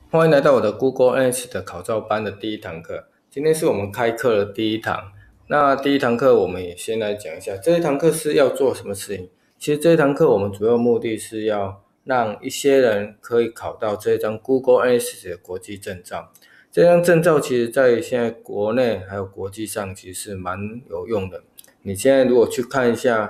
欢迎来到我的 Google Analytics 的考照班的第一堂课。今天是我们开课的第一堂。那第一堂课我们也先来讲一下，这一堂课是要做什么事情。其实这一堂课我们主要目的是要让一些人可以考到这张 Google Analytics 的国际证照。这张证照其实在现在国内还有国际上其实是蛮有用的。你现在如果去看一下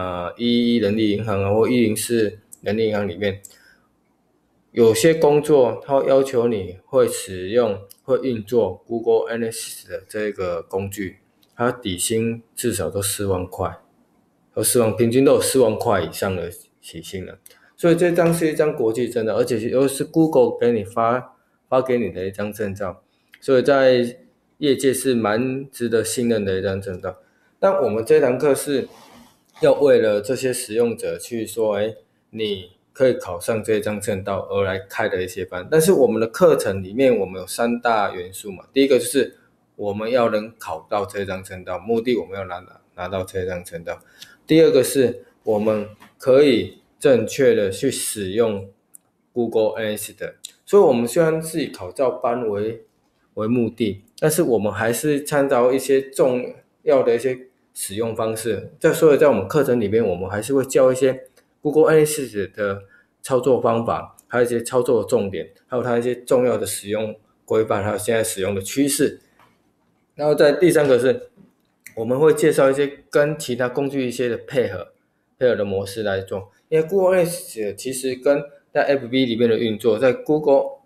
111人力银行啊或104人力银行里面，有些工作它会要求你会使用、会运作 Google Analytics 的这个工具，它底薪至少都4万块，平均都有4万块以上的起薪了。所以这张是一张国际证照，而且又是 Google 给你发给你的一张证照，所以在业界是蛮值得信任的一张证照。但我们这堂课是要为了这些使用者去说，你可以考上这张证照而来开的一些班。但是我们的课程里面我们有3大元素嘛，第一个就是我们要能考到这张证照，目的我们要拿到这张证照。第二个是我们可以正确的去使用 Google Analytics 的，所以我们虽然是以考照班为目的，但是我们还是参照一些重要的一些使用方式。所以在我们课程里面，我们还是会教一些 Google Analytics 的操作方法，还有一些操作的重点，还有它一些重要的使用规范，还有现在使用的趋势。然后在第3个是我们会介绍一些跟其他工具一些的配合的模式来做，因为 Google Analytics 其实跟在 FB 里面的运作，在 Google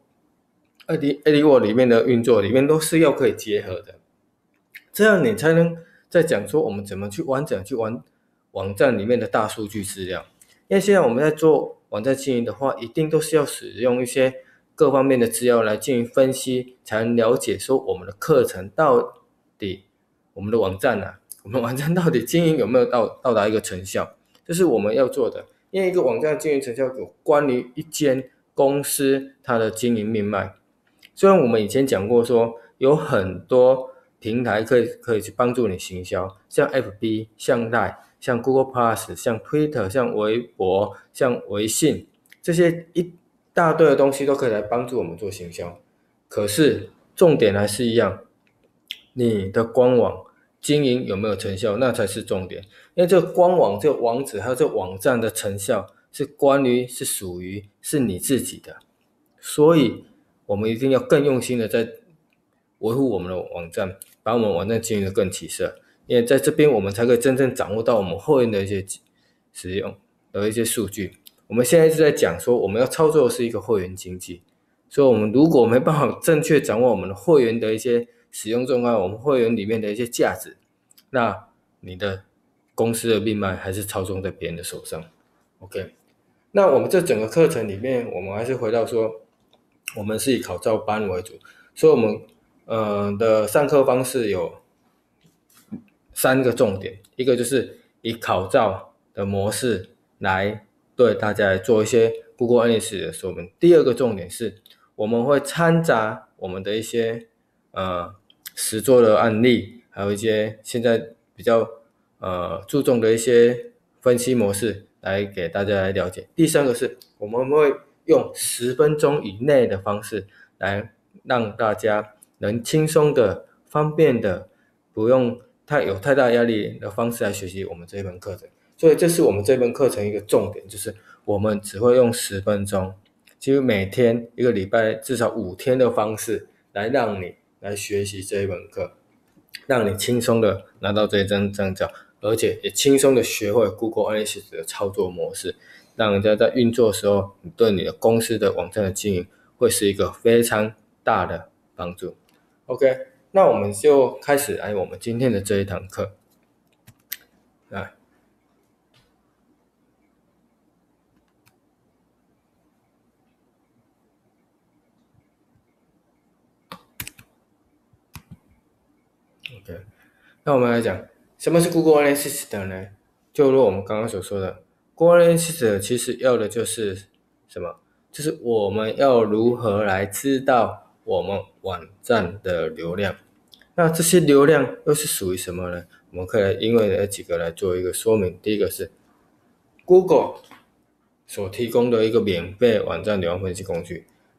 AdWords 里面的运作里面都是要可以结合的，这样你才能在讲说我们怎么去完整去玩网站里面的大数据资料。因为现在我们在做网站经营的话，一定都是要使用一些各方面的资料来进行分析，才能了解说我们的课程到底，我们的网站到底经营有没有到达一个成效，这是我们要做的。因为一个网站经营成效有关于一间公司它的经营命脉。虽然我们以前讲过说有很多平台可以去帮助你行销，像 FB、像 Line、像 Google Plus、像 Twitter、像微博、像微信，这些一大堆的东西都可以来帮助我们做行销。可是重点还是一样，你的官网经营有没有成效，那才是重点。因为这个官网、这个网址还有这个网站的成效是属于你自己的，所以我们一定要更用心的在维护我们的网站，把我们网站经营的更起色。因为在这边我们才可以真正掌握到我们会员的一些使用的一些数据。我们现在是在讲说我们要操作的是一个会员经济，所以我们如果没办法正确掌握我们的会员的一些使用状况，我们会员里面的一些价值，那你的公司的命脉还是操纵在别人的手上。 OK， 那我们这整个课程里面，我们还是回到说我们是以考照班为主，所以我们的上课方式有3个重点。一个就是以考照的模式来对大家来做一些 Google Analytics 的说明。第二个重点是我们会掺杂我们的一些实作的案例，还有一些现在比较注重的一些分析模式来给大家来了解。第3个是我们会用10分钟以内的方式来让大家能轻松的、方便的，不用有太大压力的方式来学习我们这一门课程。所以这是我们这门课程一个重点，就是我们只会用10分钟，其实每天一个礼拜至少5天的方式来让你来学习这一门课，让你轻松的拿到这一张证照，而且也轻松的学会 Google Analytics 的操作模式，让人家在运作的时候，你对你的公司的网站的经营会是一个非常大的帮助。 OK， 那我们就开始来我们今天的这一堂课。OK， 那我们来讲什么是 Google Analytics 的呢？就如我们刚刚所说的， Google Analytics 其实要的就是什么？就是我们要如何来知道我们网站的流量。那这些流量又是属于什么呢？我们可以因为有几个来做一个说明。第一个是 Google 所提供的一个免费网站流量分析工具，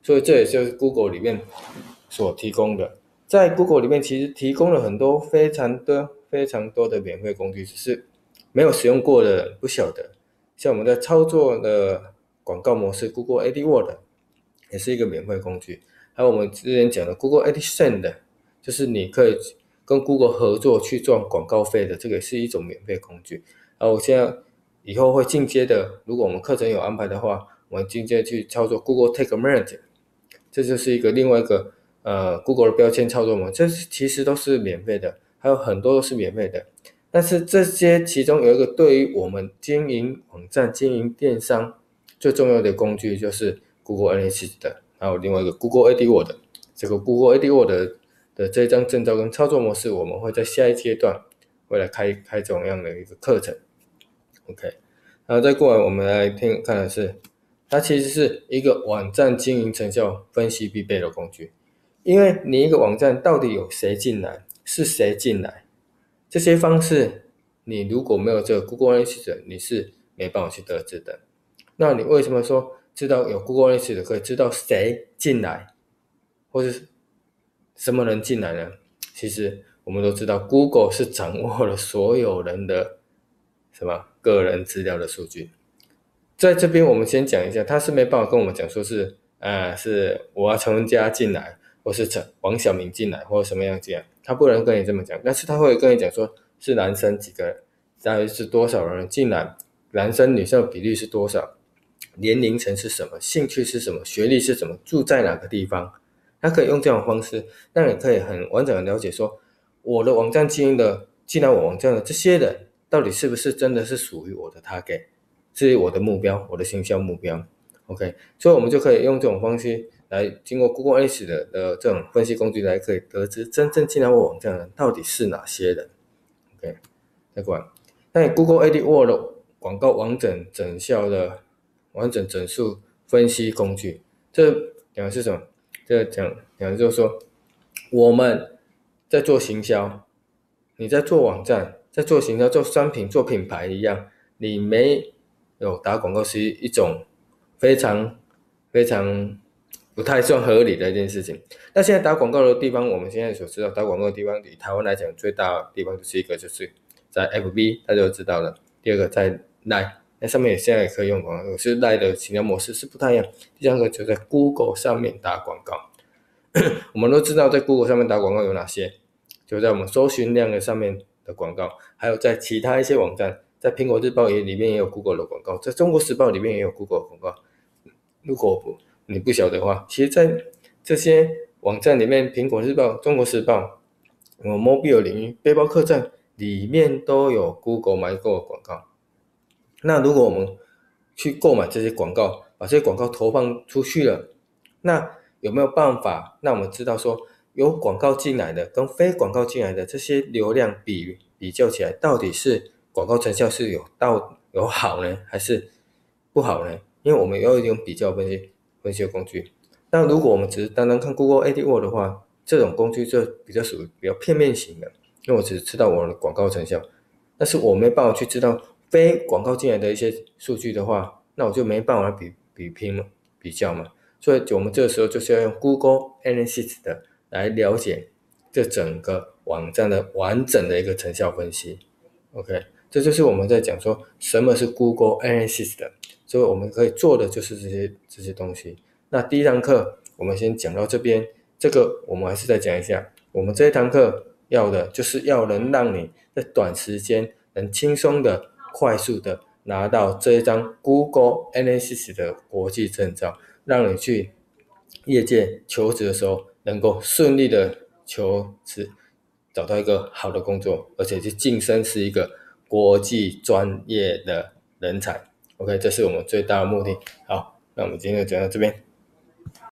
所以这也就是 Google 里面所提供的。在 Google 里面其实提供了很多非常多的免费工具，只是没有使用过的人不晓得。像我们在操作的广告模式 Google AdWords 也是一个免费工具，还有我们之前讲的 Google AdSense， 就是你可以跟 Google 合作去赚广告费的，这个也是一种免费工具。然后我现在以后会进阶的，如果我们课程有安排的话，我们进阶去操作 Google Tag Manager， 这就是另外一个Google 的标签操作模式，这其实都是免费的，还有很多都是免费的。但是这些其中有一个对于我们经营网站、经营电商最重要的工具就是 Google Analytics 的，还有另外一个 Google AdWords。这个 Google AdWords 的这张证照跟操作模式，我们会在下一阶段会来开这种样的一个课程。OK， 然后再过来我们来看的是，它其实是一个网站经营成效分析必备的工具。因为你一个网站到底有谁进来，是谁进来，这些方式你如果没有这个 Google Analytics， 你是没办法去得知的。那你为什么说知道有 Google Analytics 可以知道谁进来，或是什么人进来呢？其实我们都知道 Google 是掌握了所有人的个人资料的数据。在这边我们先讲一下，他是没办法跟我们讲说是我要陈文佳进来，或是王小明进来，或者什么样进来，他不能跟你这么讲，但是他会跟你讲说是男生几个人，大约是多少人进来，男生女生的比例是多少，年龄层是什么，兴趣是什么，学历是什么，住在哪个地方。他可以用这种方式让你可以很完整的了解说，我的网站经营的进来我网站的这些人到底是不是真的是属于我的 target， 是我的目标，我的行销目标。 OK， 所以我们就可以用这种方式来经过 Google Analytics 的这种分析工具来可以得知真正进来我网站的人到底是哪些人。 OK， 再过来，那 Google AdWords 的广告完整整效的完整整数分析工具，这讲的是什么？这讲的就是说，我们在做行销，你在做网站，在做行销、做商品、做品牌一样，你没有打广告是一种非常不太算合理的一件事情。那现在打广告的地方，我们现在所知道打广告的地方，以台湾来讲，最大的地方就是一个就是在 FB， 大家就知道了。第二个在 LINE， 那上面现在也可以用广告，可是 LINE 的行销模式是不太一样。第三个就在 Google 上面打广告。我们都知道在 Google 上面打广告有哪些，就在我们搜寻量的上面的广告，还有在其他一些网站，在苹果日报里面也有 Google 的广告，在中国时报里面也有 Google 的广告。如果你不晓得的话，其实在这些网站里面，苹果日报、中国时报、mobile 领域、背包客栈里面都有 Google 买过的广告。那如果我们去购买这些广告，把这些广告投放出去了，那有没有办法让我们知道说有广告进来的跟非广告进来的这些流量比较起来，到底是广告成效是有好呢，还是不好呢？因为我们要用比较分析的工具。那如果我们只是单单看 Google AdWords 的话，这种工具就比较属于比较片面型的，因为我只知道我的广告成效，但是我没办法去知道非广告进来的一些数据的话，那我就没办法比较嘛。所以我们这个时候就是要用 Google Analytics 的来了解这整个网站的完整的一个成效分析。 OK， 这就是我们在讲说什么是 Google Analytics 的，所以我们可以做的就是这些东西。那第一堂课我们先讲到这边，这个我们还是再讲一下，我们这一堂课要的就是要能让你在短时间能轻松的快速的拿到这一张 Google Analytics 的国际证照，让你去业界求职的时候能够顺利的求职，找到一个好的工作，而且去晋升是一个国际专业的人才。 OK， 这是我们最大的目的。好，那我们今天就讲到这边。